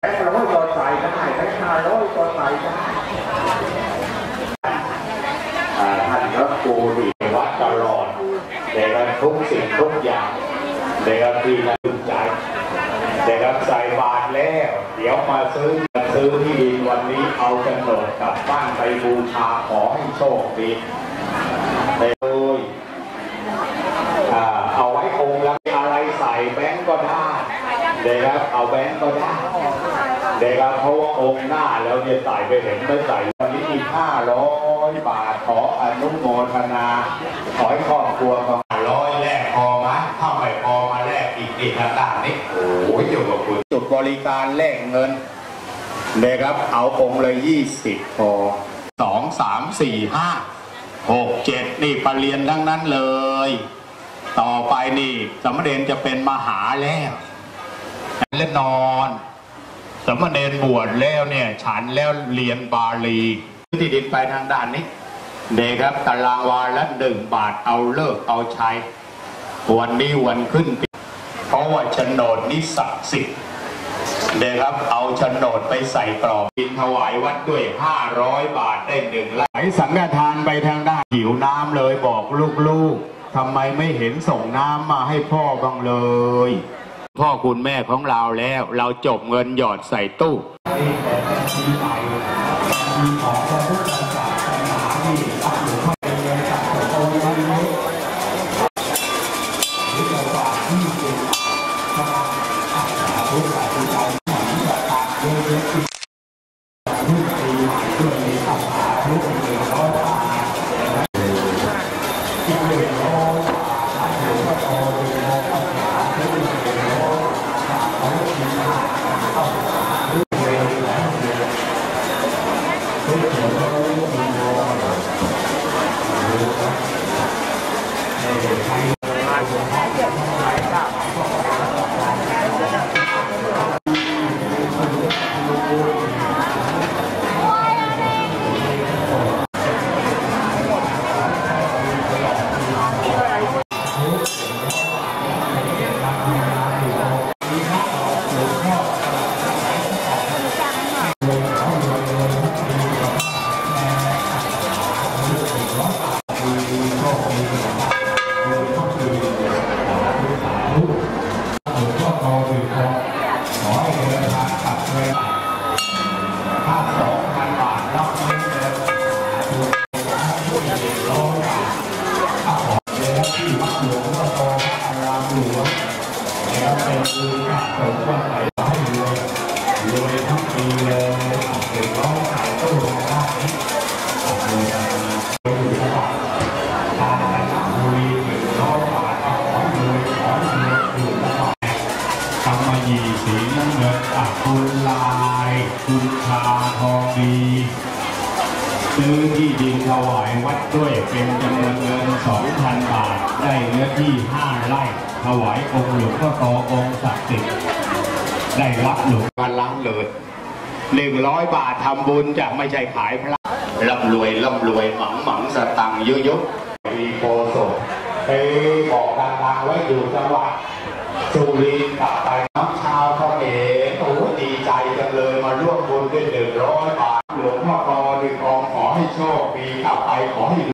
100ก็ใส่ได้แบงค์500ก็ใส่ได้ท่านพระครูดีวัดตลอดเด็กทุกสิ่งทุกอย่างเด็กที่น่าสนใจเด็กใส่บาตรแล้วเดี๋ยวมาซื้อที่ดินวันนี้เอาโฉนดกลับบ้านไปบูชาขอให้โชคดีเลยเอาไว้องค์ละอะไรใส่แบงก์ก็ได้เด็กเอาแบงก์ก็ได้เด็กเพราะว่าองค์หน้าแล้วเนี่ยใส่ไปเห็นไม่ใส่วันนี้มี500 บาทขออนุโมทนาขอให้ครอบครัวของ100แลกพอไหมถ้าไม่พอมาแลกอีกต่างๆนี่โอ้ยอยู่กับคุณจุดบริการแลกเงินเด็กเอาองค์ละ20พอ2 3 4 5 6 7นี่ปรริญญาทั้งนั้นเลยต่อไปนี่สมณเณรจะเป็นมหาแล้วและนอนสมณเณรบวชแล้วเนี่ยฉันแล้วเรียนบาลีที่ดินไปทางด้านนี้เด็กตารางวาละ1 บาทเอาเลิกเอาใช้วันนี้วันขึ้นเพราะว่าโฉนดนี้ศักดิ์สิทธิ์เด็กเอาโฉนดไปใส่กรอบบิณฑบาตวัดด้วย500 บาทได้1 ไร่สังฆทานไปทางด้านหิวน้ำเลยบอกลูกๆทำไมไม่เห็นส่งน้ำมาให้พ่อบ้างเลยพ่อคุณแม่ของเราแล้วเราจบเงินหยอดใส่ตู้สีน้ำเงินคุณลายคุณชาทองดีซื้อที่ดินถวายวัดด้วยเป็นจำนวนเงิน 2,000 บาทได้เนื้อที่5 ไร่ถวายองค์หลวงพ่อโตองค์ศักดิ์สิทธิ์ได้รับหลวงพ่อล้างเลย100 บาททำบุญจะไม่ใช่ขายพระร่ำรวยหมังสตังค์เยอะๆมีโพสต์ไปบอกดังๆไว้อยู่จังหวัดสุรินทร์กลับไปน้ำชาวเขมรโอ้ดีใจจังเลยมาร่วมบุญด้วย100 บาทหลวงพ่อโตดึงองขอให้โชคดีกลับไปขอให้